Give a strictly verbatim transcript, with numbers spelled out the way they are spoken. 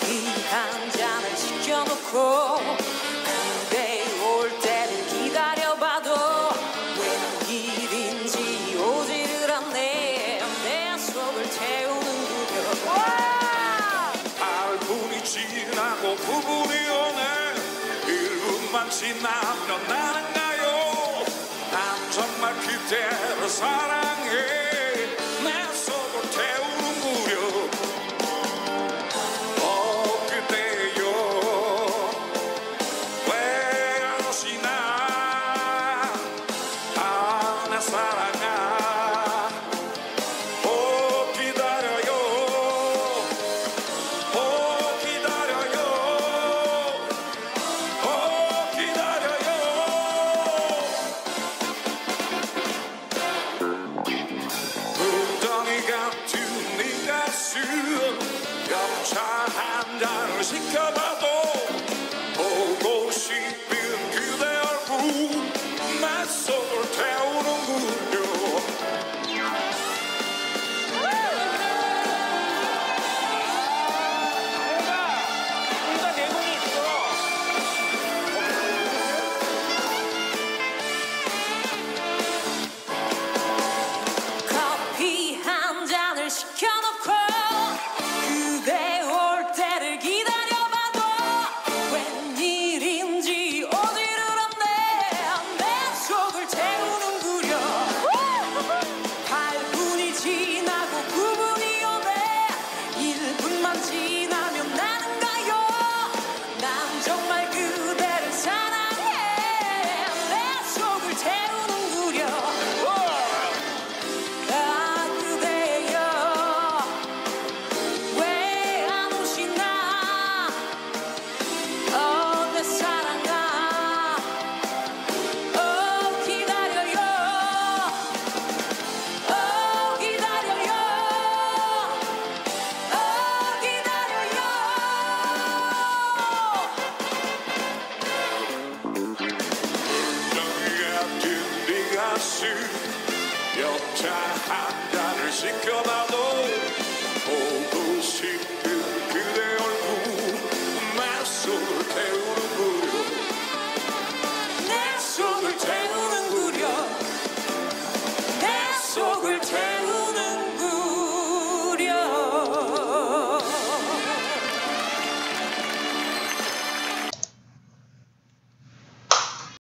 한 잔을 시켜놓고 그대 올 때를 기다려봐도 웬일인지 오지를 않네. 내 속을 태우는군요. 팔 분이 지나고 구 분이 오네. 일 분만 지나면 나는 가요. 난 정말 그대를 사랑해. 내 속을 태우는군요. 차 한 잔을 시켜봐도 보고 싶은 그대 얼굴 내 속을 태우는군요. 뭔가 내공이 있어. 커피 한 잔을 시켜놓고 그대 올 때를 기다려봐도 웬일인지 오지를 않네. 내 속을 태우는구려. 팔 분이 지나고 구 분이 오네. 일 분만 지나면 나는 가요. 난 정말 그대를 사랑해. 내 속을 태우는구려. 옆차 한 잔을 시켜봐